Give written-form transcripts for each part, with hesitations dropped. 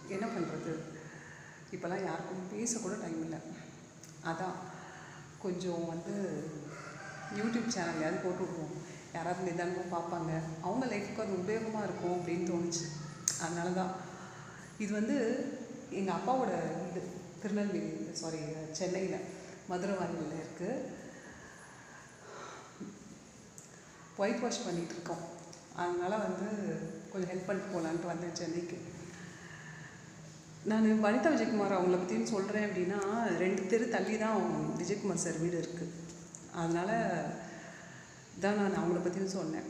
என்ன பண்ணுறது, இப்போல்லாம் யாருக்கும் பேசக்கூட டைம் இல்லை. அதான் கொஞ்சம் யூடியூப் சேனல்லையாவது போட்டு விடுவோம், யாராவது நிதானமாக பார்ப்பாங்க, அவங்க லைஃப்க்கு அது உபயோகமாக இருக்கும் அப்படின்னு தோணுச்சு. அதனால தான் இது எங்கள் அப்பாவோட வீடு திருநெல்வேலி, சென்னையில் மதுரவாயிலில் இருக்குது. ஒயிட் வாஷ் பண்ணிகிட்ருக்கோம். அதனால் கொஞ்சம் ஹெல்ப் பண்ணிட்டு போகலான்ட்டு வந்தேன் சென்னைக்கு. நான் வனிதா விஜயகுமார் அவங்கள பற்றின்னு சொல்கிறேன் அப்படின்னா, 2 தெரு தள்ளி தான் விஜயகுமார் சார் வீடு இருக்குது. அதனால் தான் நான் அவங்கள பற்றின்னு சொன்னேன்.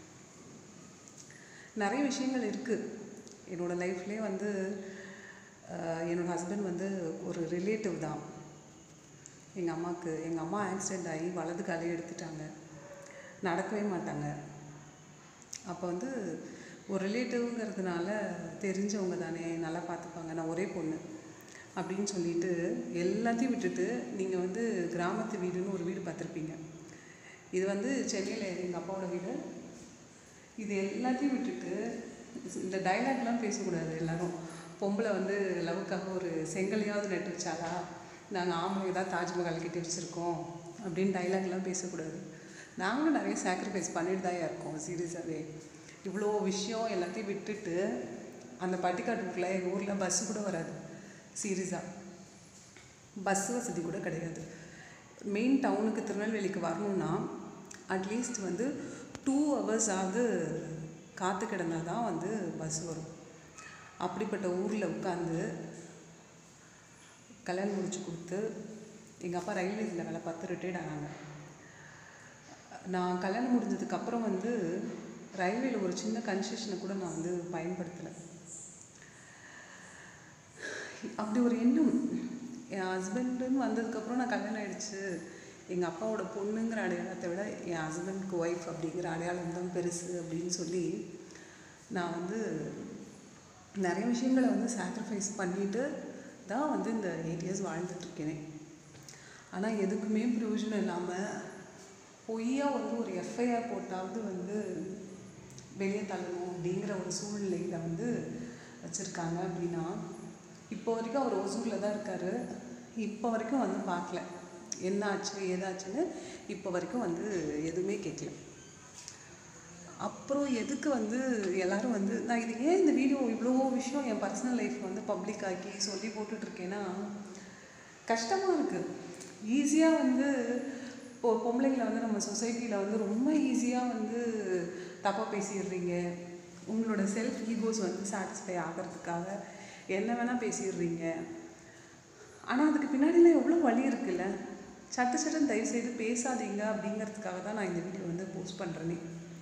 நிறைய விஷயங்கள் இருக்குது என்னோடய லைஃப்லேயே. என்னோடய ஹஸ்பண்ட் ஒரு ரிலேட்டிவ் தான். எங்கள் அம்மா ஆக்சிடெண்ட் ஆகி வலது காலையே எடுத்துட்டாங்க, நடக்கவே மாட்டாங்க. அப்போ ஒரு ரிலேட்டிவ்ங்கிறதுனால தெரிஞ்சவங்க தானே, நல்லா பார்த்துப்பாங்க, நான் ஒரே பொண்ணு அப்படின்னு சொல்லிட்டு எல்லாத்தையும் விட்டுட்டு, நீங்கள் கிராமத்து வீடுன்னு ஒரு வீடு பார்த்துருப்பீங்க. இது சென்னையில் எங்கள் அப்பாவோட வீடு. இது எல்லாத்தையும் விட்டுட்டு, இந்த டைலாக்லாம் பேசக்கூடாது. எல்லோரும் பொம்பளை லவ்வுக்காக ஒரு செங்கலையாவது நட்டு வச்சாலா, நாங்கள் ஆம்பளை தான் தாஜ்மஹால் கிட்டே வச்சுருக்கோம் அப்படின்னு டைலாக்லாம் பேசக்கூடாது. நாங்களும் நிறைய சாக்ரிஃபைஸ் பண்ணிட்டு தான் இருக்கோம். சீரியஸாகவே இவ்வளோ விஷயம் எல்லாத்தையும் விட்டுட்டு, அந்த பட்டிக்காட்டுக்குள்ளே எங்கள் ஊரில் பஸ்ஸு கூட வராது. சீரியஸாக பஸ் வசதி கூட கிடையாது. மெயின் டவுனுக்கு திருநெல்வேலிக்கு வரணுன்னா அட்லீஸ்ட் 2 hours ஆகுது காற்று கிடந்தால் தான் பஸ் வரும். அப்படிப்பட்ட ஊரில் உட்காந்து கல்யாணம் முடிச்சு கொடுத்து, எங்கள் அப்பா ரயில்வேஸில் வேலை பார்த்து ரிட்டையர்ட் ஆனாங்க. நான் கல்யாணம் முடிஞ்சதுக்கப்புறம் ரயில்வேயில் ஒரு சின்ன கன்செஷனை கூட நான் பயன்படுத்தலை. அப்படி ஒரு எண்ணம் என் ஹஸ்பண்டுன்னு வந்ததுக்கப்புறம், நான் கல்யாணம் ஆகிடுச்சு, எங்கள் அப்பாவோட பொண்ணுங்கிற அடையாளத்தை விட என் ஹஸ்பண்டுக்கு ஒய்ஃப் அப்படிங்கிற அடையாளம் தான் பெருசு அப்படின்னு சொல்லி நான் நிறைய விஷயங்களை சாக்ரிஃபைஸ் பண்ணிட்டு தான் இந்த 8 years வாழ்ந்துட்டுருக்கேனே. ஆனால் எதுக்குமே பிரயோஜனம் இல்லாமல் பொய்யா ஒரு எஃப்ஐஆர் போட்டாவது வெளியே தள்ளணும் அப்படிங்கிற ஒரு சூழ்நிலையில் வச்சுருக்காங்க. அப்படின்னா இப்போ வரைக்கும் அவர் ஒசூரில் தான் இருக்கார். இப்போ வரைக்கும் பார்க்கல, என்ன ஆச்சு ஏதாச்சுன்னு இப்போ வரைக்கும் எதுவுமே கேட்கல. அப்புறம் எதுக்கு எல்லோரும் நான் இது ஏன் இந்த வீடியோ இவ்வளோ விஷயம் என் பர்சனல் லைஃப் பப்ளிக் ஆக்கி சொல்லி போட்டுட்ருக்கேன்னா, கஷ்டமாக இருக்குது. ஈஸியாக இப்போ பொம்பளைங்களை நம்ம சொசைட்டியில் ரொம்ப ஈஸியாக தப்பாக பேசிடுறீங்க. உங்களோட செல்ஃப் ஈகோஸ் சாட்டிஸ்ஃபை ஆகிறதுக்காக என்ன வேணால் பேசிடுறீங்க. ஆனால் அதுக்கு பின்னாடிலாம் எவ்வளோ வழி இருக்குல்ல. சட்டுன்னு தயவுசெய்து பேசாதீங்க அப்படிங்கிறதுக்காக தான் நான் இந்த வீடியோ போஸ்ட் பண்ணுறேனே.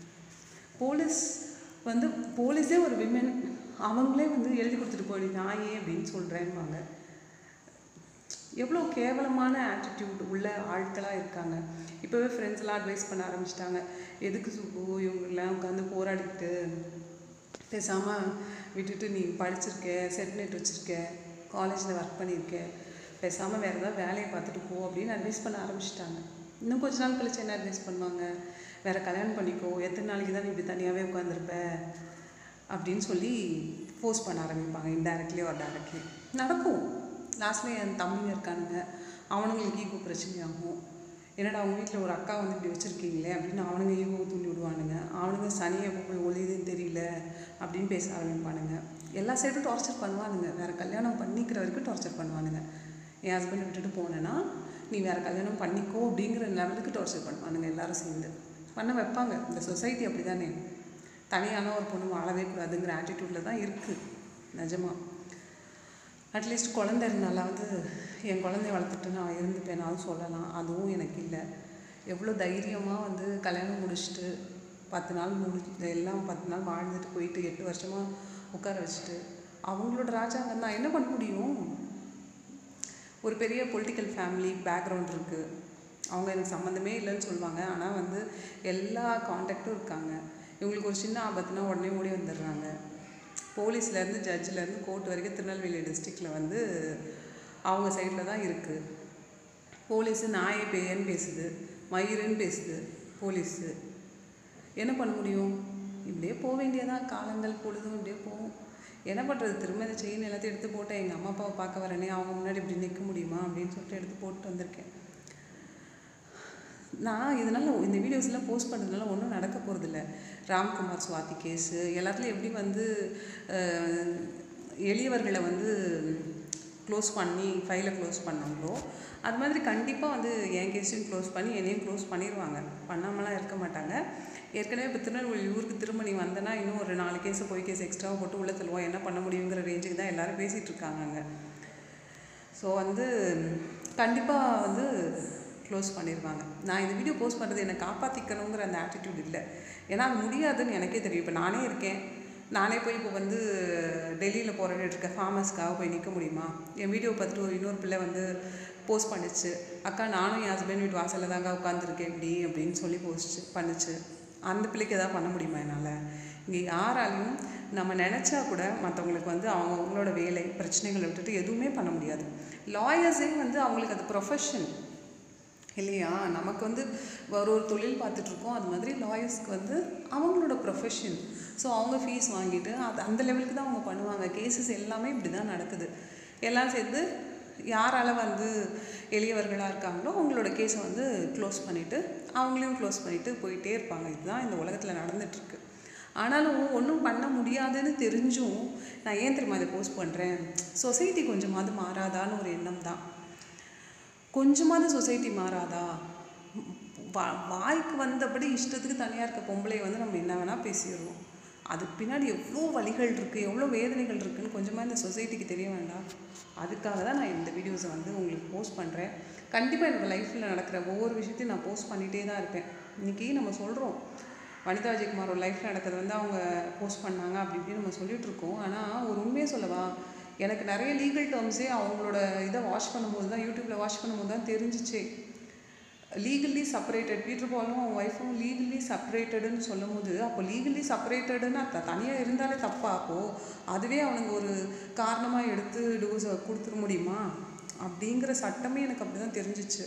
போலீஸே ஒரு விமன், அவங்களே எழுதி கொடுத்துட்டு போய் நான் ஏன் அப்படின்னு சொல்கிறேன்பாங்க. எவ்வளோ கேவலமான ஆட்டிடியூட் உள்ள ஆட்களாக இருக்காங்க. இப்போவே ஃப்ரெண்ட்ஸ்லாம் அட்வைஸ் பண்ண ஆரம்பிச்சிட்டாங்க, எதுக்கு சுப்பு இவங்கெல்லாம் உட்காந்து போராடிக்கிட்டு, பேசாமல் விட்டுட்டு நீ படிச்சிருக்க, செட் நெட் வச்சுருக்க, காலேஜில் ஒர்க் பண்ணியிருக்க, பேசாமல் வேறு ஏதாவது வேலையை பார்த்துட்டு போ அப்படின்னு அட்வைஸ் பண்ண ஆரம்பிச்சிட்டாங்க. இன்னும் கொஞ்ச நாள் கழிச்சு என்ன அட்வைஸ் பண்ணுவாங்க, வேறு கல்யாணம் பண்ணிக்கோ, எத்தனை நாளைக்கு தான் நீ இப்படி தனியாகவே உட்காந்துருப்ப அப்படின்னு சொல்லி ஃபோர்ஸ் பண்ண ஆரம்பிப்பாங்க. இன்டைரக்ட்லி ஒரு டைரக்ட்லி நடக்கும். லாஸ்ட்டில் என் தம்பிங்க இருக்கானுங்க, அவனுங்களுக்கு ஈகோ பிரச்சனையாகும். என்னடா அவங்க வீட்டில் ஒரு அக்கா இப்படி வச்சுருக்கீங்களே அப்படின்னு அவனுங்க ஈகோ தூண்டி விடுவானுங்க. அவனுங்க சனியை போய் ஒளியுதுன்னு தெரியல அப்படின்னு பேச ஆரம்பிப்பானுங்க. எல்லா சைடும் டார்ச்சர் பண்ணுவானுங்க. வேறு கல்யாணம் பண்ணிக்கிற வரைக்கும் டார்ச்சர் பண்ணுவானுங்க. என் ஹஸ்பண்டை விட்டுட்டு போனேன்னா நீ வேறு கல்யாணம் பண்ணிக்கோ அப்படிங்கிற லெவலுக்கு டார்ச்சர் பண்ணுவானுங்க. எல்லோரும் சேர்ந்து பண்ண வைப்பாங்க. இந்த சொசைட்டி அப்படி தானே, தனியான ஒரு பொண்ணு வாழவே கூடாதுங்கிற ஆட்டிடியூடில் தான் இருக்குது. நிஜமாக அட்லீஸ்ட் குழந்தை இருந்தாலாவது என் குழந்தைய வளர்த்துட்டு நான் இருந்துப்பேனாலும் சொல்லலாம். அதுவும் எனக்கு இல்லை. எவ்வளோ தைரியமாக கல்யாணம் முடிச்சுட்டு 10 நாள் எல்லாம் 10 நாள் வாழ்ந்துட்டு போயிட்டு 8 வருஷமாக உட்கார வச்சுட்டு அவங்களோட ராஜாங்க நான் என்ன பண்ண முடியும். ஒரு பெரிய பொலிட்டிக்கல் ஃபேமிலி பேக்ரவுண்ட் இருக்குது. அவங்க எனக்கு சம்மந்தமே இல்லைன்னு சொல்லுவாங்க. ஆனால் எல்லா கான்டாக்டும் இருக்காங்க. இவங்களுக்கு ஒரு சின்ன ஆபத்துனா உடனே ஓடி வந்துடுறாங்க. போலீஸ்லேருந்து ஜட்ஜிலேருந்து கோர்ட் வரைக்கும் திருநெல்வேலி டிஸ்ட்ரிக்டில் அவங்க சைடில் தான் இருக்குது. போலீஸு நாயை பேயன்னு பேசுது, மயிருன்னு பேசுது. போலீஸு என்ன பண்ண முடியும்? இப்படியே போக வேண்டியதான். காலங்கள் பொழுதும் இப்படியே போகும். என்ன பண்ணுறது, திரும்ப இந்த செயின் எல்லாத்தையும் எடுத்து போட்டேன். எங்கள் அம்மா அப்பாவை பார்க்க வரேனே, அவங்க முன்னாடி இப்படி நிற்க முடியுமா அப்படின்னு சொல்லிட்டு எடுத்து போட்டு வந்திருக்கேன். நான் இதனால் இந்த வீடியோஸ்லாம் போஸ்ட் பண்ணுறதுனால ஒன்றும் நடக்க போகிறதில்ல. ராம்குமார் சுவாதி கேஸு எல்லாத்துலேயும் எப்படி வந்து எளியவர்களை வந்து க்ளோஸ் பண்ணி ஃபைலை க்ளோஸ் பண்ணாங்களோ அது மாதிரி கண்டிப்பாக வந்து என் கேஸையும் க்ளோஸ் பண்ணி என்னையும் க்ளோஸ் பண்ணிடுவாங்க. பண்ணாமலாம் இருக்க மாட்டாங்க. ஏற்கனவே இப்போ திருநெல்வேலி ஊருக்கு திரும்ப நீ வந்தனா இன்னும் ஒரு 4 கேஸு பொய் கேஸ் எக்ஸ்ட்ராவாக போட்டு உள்ளே தள்ளுவோம், என்ன பண்ண முடியுங்கிற ரேஞ்சுக்கு தான் எல்லோரும் பேசிகிட்டு இருக்காங்க அங்கே. ஸோ வந்து கண்டிப்பாக வந்து க்ளோஸ் பண்ணிடுவாங்க. நான் இந்த வீடியோ போஸ்ட் பண்ணுறது என்னை காப்பாற்றிக்கணுங்கிற அந்த ஆட்டிடியூட் இல்லை. ஏன்னா அது முடியாதுன்னு எனக்கே தெரியும். இப்போ நானே இருக்கேன், நானே போய் இப்போ வந்து டெல்லியில் போராடிட்டு இருக்கேன், ஃபார்மர்ஸ்க்காக போய் நிற்க முடியுமா? என் வீடியோ பார்த்துட்டு இன்னொரு பிள்ளை வந்து போஸ்ட் பண்ணிச்சு, அக்கா நானும் என் ஹஸ்பண்ட் வீட்டு வாசலில் தாங்க உட்காந்துருக்கேன் இப்படி அப்படின்னு சொல்லி போஸ்ட் பண்ணிச்சு. அந்த பிள்ளைக்கு எதாவது பண்ண முடியுமா என்னால்? இங்கே யாராலையும் நம்ம நினச்சா கூட மற்றவங்களுக்கு வந்து அவங்களோட வேலை பிரச்சனைகளை விட்டுட்டு எதுவுமே பண்ண முடியாது. லாயர்ஸே வந்து அவங்களுக்கு அது ப்ரொஃபஷன் இல்லையா? நமக்கு வந்து ஒரு தொழில் பார்த்துட்ருக்கோம், அது மாதிரி லாயர்ஸ்க்கு வந்து அவங்களோட ப்ரொஃபஷன். ஸோ அவங்க ஃபீஸ் வாங்கிட்டு அந்த லெவலுக்கு தான் அவங்க பண்ணுவாங்க. கேசஸ் எல்லாமே இப்படி தான் நடக்குது. எல்லாம் சேர்ந்து யாரால் வந்து எளியவர்களாக இருக்காங்களோ அவங்களோட கேஸை வந்து க்ளோஸ் பண்ணிவிட்டு அவங்களையும் க்ளோஸ் பண்ணிவிட்டு போயிட்டே இருப்பாங்க. இதுதான் இந்த உலகத்தில் நடந்துகிட்ருக்கு. ஆனாலும் ஒன்றும் பண்ண முடியாதுன்னு தெரிஞ்சும் நான் ஏன் தெரியுமா இதை போஸ்ட் பண்ணுறேன், சொசைட்டி கொஞ்சமாவது மாறாதான்னு ஒரு எண்ணம் தான். கொஞ்சமாவது சொசைட்டி மாறாதா? வாய்க்கு வந்தபடி இஷ்டத்துக்கு தனியாக இருக்க பொம்பளை வந்து நம்ம என்ன வேணால் பேசிடுவோம். அதுக்கு பின்னாடி எவ்வளோ வலிகள் இருக்குது, எவ்வளோ வேதனைகள் இருக்குதுன்னு கொஞ்சமாக இந்த சொசைட்டிக்கு தெரிய வேண்டாம்? அதுக்காக தான் நான் இந்த வீடியோஸை வந்து உங்களுக்கு போஸ்ட் பண்ணுறேன். கண்டிப்பாக என்னோடய லைஃப்பில் நடக்கிற ஒவ்வொரு விஷயத்தையும் நான் போஸ்ட் பண்ணிகிட்டே தான் இருப்பேன். இன்றைக்கி நம்ம சொல்கிறோம் வனிதா விஜயகுமாரோட லைஃப்பில் நடக்கிறது வந்து அவங்க போஸ்ட் பண்ணாங்க அப்படி இப்படின்னு நம்ம சொல்லிகிட்ருக்கோம். ஆனால் ஒரு உண்மையை சொல்லவா, எனக்கு நிறைய லீகல் டேர்ம்ஸே அவங்களோட இதை வாட்ச் பண்ணும்போது தான், யூடியூப்பில் வாட்ச் பண்ணும்போது தான் தெரிஞ்சிச்சே. லீகலி செப்பரேட்டட், பீட்டர் பாலும் அவங்க ஒய்ஃபும் லீகலி செப்பரேட்டடுன்னு சொல்லும் போது, அப்போ லீகலி செப்பரேட்டடுன்னு தனியாக இருந்தாலே தப்பா? அப்போது அதுவே அவனுங்க ஒரு காரணமாக எடுத்து டிவோர்ஸை கொடுத்துட முடியுமா அப்படிங்கிற சட்டமே எனக்கு அப்படி தான் தெரிஞ்சிச்சு.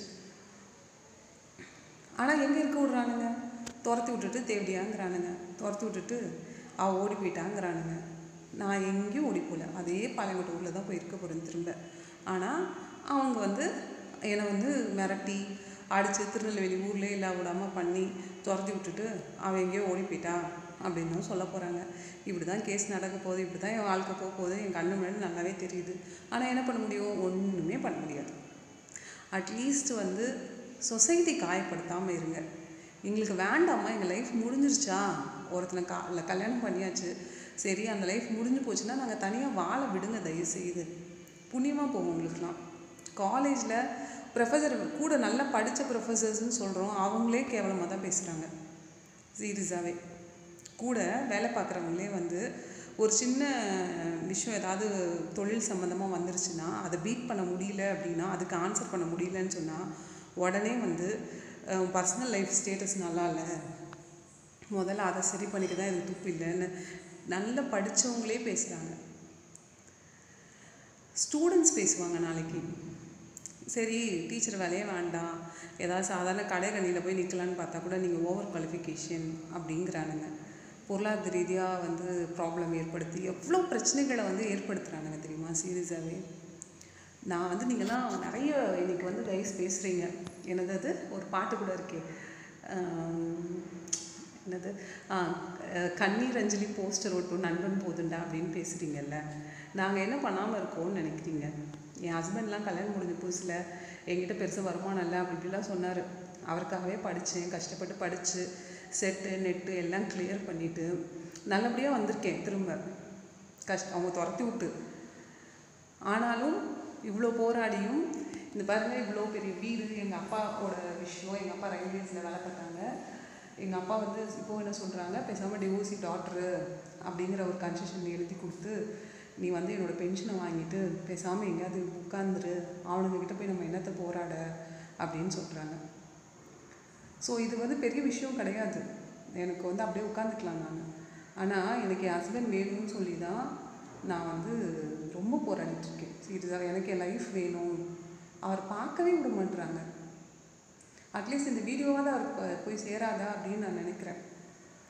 ஆனால் எங்கே இருக்க விட்றானுங்க? துரத்தி விட்டுட்டு தேவடியாங்கிறானுங்க, துரத்தி விட்டுட்டு அவள் ஓடி போயிட்டாங்கிறானுங்க. நான் எங்கேயும் ஓடி போகல, அதே பாளையங்கோட்டை ஊரில் தான் போய் இருக்க போகிறேன் திரும்ப. ஆனால் அவங்க வந்து என்னை வந்து மிரட்டி அடித்து திருநெல்வேலி ஊர்லேயே இல்லை விடாமல் பண்ணி துரத்தி விட்டுட்டு அவன் எங்கேயோ ஓடி போயிட்டா அப்படின்னு தான் சொல்ல போகிறாங்க. இப்படி தான் கேஸ் நடக்க போகுது, இப்படி தான் என் வாழ்க்கை போக போகுது, என் கண்ணு முன்னாடி நல்லாவே தெரியுது. ஆனால் என்ன பண்ண முடியும்? ஒன்றுமே பண்ண முடியாது. அட்லீஸ்ட் வந்து சொசைட்டி காயப்படுத்தாமல் இருங்க. எங்களுக்கு வேண்டாமா, எங்கள் லைஃப் முடிஞ்சிருச்சா, ஒருத்தனை கல்யாணம் பண்ணியாச்சு, சரி அந்த லைஃப் முடிஞ்சு போச்சுன்னா நாங்கள் தனியாக வாழ விடுங்க தயவு செய்து. புண்ணியமாக போவோம் உங்களுக்குலாம். காலேஜில் ப்ரொஃபஸர் கூட நல்லா படித்த ப்ரொஃபஸர்ஸ்ன்னு சொல்கிறோம், அவங்களே கேவலமாக தான் பேசுகிறாங்க. சீரியஸாகவே கூட வேலை பார்க்குறவங்களே வந்து ஒரு சின்ன விஷயம் ஏதாவது தொழில் சம்மந்தமாக வந்துருச்சுன்னா அதை பீட் பண்ண முடியல அப்படின்னா, அதுக்கு ஆன்சர் பண்ண முடியலன்னு சொன்னால் உடனே வந்து பர்சனல் லைஃப் ஸ்டேட்டஸ் நல்லா இல்லை, முதல்ல அதை சரி பண்ணிக்க தான் இது துப்பு இல்லைன்னு நல்லா படித்தவங்களே பேசுகிறாங்க. ஸ்டூடெண்ட்ஸ் பேசுவாங்க நாளைக்கு, சரி டீச்சர் வேலையே வேண்டாம், ஏதாவது சாதாரண கடைகணியில் போய் நிற்கலான்னு பார்த்தா கூட நீங்கள் ஓவர் குவாலிஃபிகேஷன் அப்படிங்கிறானுங்க. பொருளாதார ரீதியாக வந்து ப்ராப்ளம் ஏற்படுத்தி எவ்வளோ பிரச்சனைகளை வந்து ஏற்படுத்துகிறானுங்க தெரியுமா? சீரியஸாகவே நான் வந்து நீங்கள்லாம் நிறைய இன்றைக்கி வந்து கைஸ் பேசுகிறீங்க. என்னது அது ஒரு பாட்டு கூட இருக்கே, என்னது கண்ணீர் அஞ்சலி போஸ்டர் ஒட்டும் நண்பன் போதுண்டா அப்படின்னு பேசுகிறீங்கல்ல. நாங்கள் என்ன பண்ணாமல் இருக்கோம்னு நினைக்கிறீங்க? என் ஹஸ்பண்ட்லாம் கல்யாணம் முடிஞ்ச புதுசில் என்கிட்ட பெருசாக வருமானம் இல்லை அப்படி இப்படிலாம் சொன்னார். அவருக்காகவே படித்தேன், கஷ்டப்பட்டு படித்து செட்டு நெட்டு எல்லாம் கிளியர் பண்ணிவிட்டு நல்லபடியாக வந்திருக்கேன் திரும்ப. அவங்க துரத்தி விட்டு. ஆனாலும் இவ்வளோ போராடியும் இந்த பாருங்கள், இவ்வளோ பெரிய வீடு, எங்கள் அப்பாவோட விஷயம், எங்கள் அப்பா ரயில்வேஸில் வேலை பார்த்தாங்க. எங்கள் அப்பா வந்து இப்போது என்ன சொல்கிறாங்க, பேசாமல் டிவோர்ஸி டாக்டரு அப்படிங்கிற ஒரு கன்செஷன் எழுதி கொடுத்து நீ வந்து என்னோடய பென்ஷனை வாங்கிட்டு பேசாமல் எங்கேயாவது உட்காந்துரு, அவனுங்கக்கிட்ட போய் நம்ம என்னத்தை போராட அப்படின்னு சொல்கிறாங்க. ஸோ இது வந்து பெரிய விஷயம் கிடையாது, எனக்கு வந்து அப்படியே உட்காந்துக்கலாம் நான். ஆனால் எனக்கு என் ஹஸ்பண்ட் வேணும்னு சொல்லி தான் நான் வந்து ரொம்ப போராடிட்டுருக்கேன். சீரியஸாக எனக்கு என் லைஃப் வேணும். அவர் பார்க்கவே விட மாட்டுறாங்க. அட்லீஸ்ட் இந்த வீடியோவாவது அவருக்கு போய் சேராதா அப்படின்னு நான் நினைக்கிறேன்.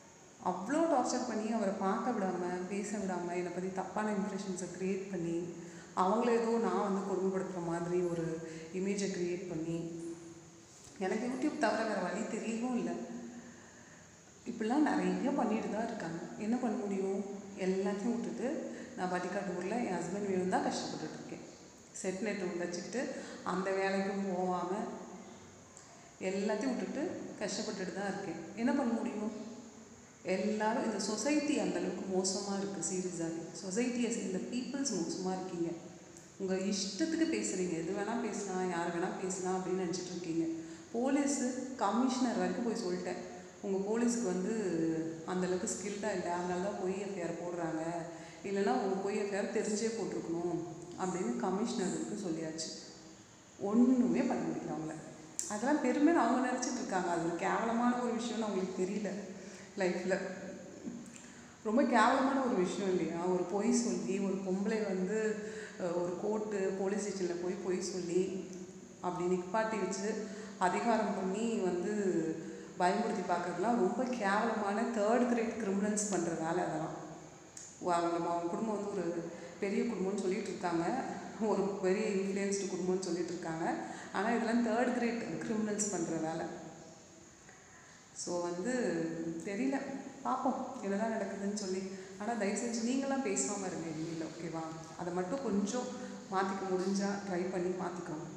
அவ்வளோ டார்ச்சர் பண்ணி அவரை பார்க்க விடாமல் பேச விடாமல் என்னை பற்றி தப்பான இம்ப்ரெஷன்ஸை க்ரியேட் பண்ணி அவங்கள ஏதோ நான் வந்து கொடுமைப்படுத்துகிற மாதிரி ஒரு இமேஜை க்ரியேட் பண்ணி எனக்கு யூடியூப் தவிர வேறு வழி தெரியவும் இல்லை. இப்படிலாம் நிறைய பண்ணிட்டு தான் இருக்காங்க. என்ன பண்ண முடியும்? எல்லாத்தையும் விட்டுட்டு நான் பட்டிக்காட்டூரில் என் ஹஸ்பண்ட் வேணும் தான் கஷ்டப்பட்டுட்ருக்கேன். செட் நெட் வச்சுக்கிட்டு அந்த வேலைக்கும் போகாமல் எல்லாத்தையும் விட்டுட்டு கஷ்டப்பட்டுட்டு தான் இருக்கேன். என்ன பண்ண முடியும்? எல்லாரும் இந்த சொசைட்டி அந்தளவுக்கு மோசமாக இருக்குது. சீரியஸாகவே சொசைட்டியை சேர்ந்த பீப்புள்ஸ் மோசமாக இருக்கீங்க. உங்கள் இஷ்டத்துக்கு பேசுகிறீங்க, எது வேணால் பேசலாம், யார் வேணால் பேசலாம் அப்படின்னு நினச்சிட்டு இருக்கீங்க. போலீஸு கமிஷனர் வரைக்கும் போய் சொல்லிட்டேன், உங்கள் போலீஸுக்கு வந்து அந்தளவுக்கு ஸ்கில்டாக இல்லை, அதனால தான் பொய் எஃப்ஐஆர் போடுறாங்க, இல்லைனா உங்கள் பொய் எஃப்ஐஆர் தெரிஞ்சே போட்டிருக்கணும் அப்படின்னு கமிஷனருக்கு சொல்லியாச்சு. ஒன்றுமே பண்ண முடியல அவங்கள. அதெல்லாம் பெருமைன்னு அவங்க நினச்சிட்டு இருக்காங்க. அது ஒரு கேவலமான ஒரு விஷயம்னு அவங்களுக்கு தெரியல. லைஃப்பில் ரொம்ப கேவலமான ஒரு விஷயம் இல்லையா? ஒரு பொய் சொல்லி ஒரு பொம்பளை வந்து ஒரு கோர்ட்டு போலீஸ் ஸ்டேஷனில் போய் பொய் சொல்லி அப்படி நிற்பாட்டி வச்சு அதிகாரம் பண்ணி வந்து பயன்படுத்தி பார்க்குறதுலாம் ரொம்ப கேவலமான 3rd கிரேட் கிரிமினல்ஸ் பண்ணுற வேலை. அதெல்லாம் அவங்க குடும்பம் வந்து ஒரு பெரிய குடும்பம்னு சொல்லிட்டு இருக்காங்க, ஒரு பெரிய இன்ஃப்ளூயன்ஸ்டு குடும்பம்னு சொல்லிட்டு இருக்காங்க. ஆனால் இதெல்லாம் 3rd கிரேட் கிரிமினல்ஸ் பண்ணுற வேலை. ஸோ வந்து தெரியல, பார்ப்போம் என்னதான் நடக்குதுன்னு சொல்லி. ஆனால் தயவு செஞ்சு நீங்களாம் பேசாமல் இருங்க இனிமேல், ஓகேவா? அதை மட்டும் கொஞ்சம் மாற்றிக்க முடிஞ்சால் ட்ரை பண்ணி மாற்றிக்கோங்க.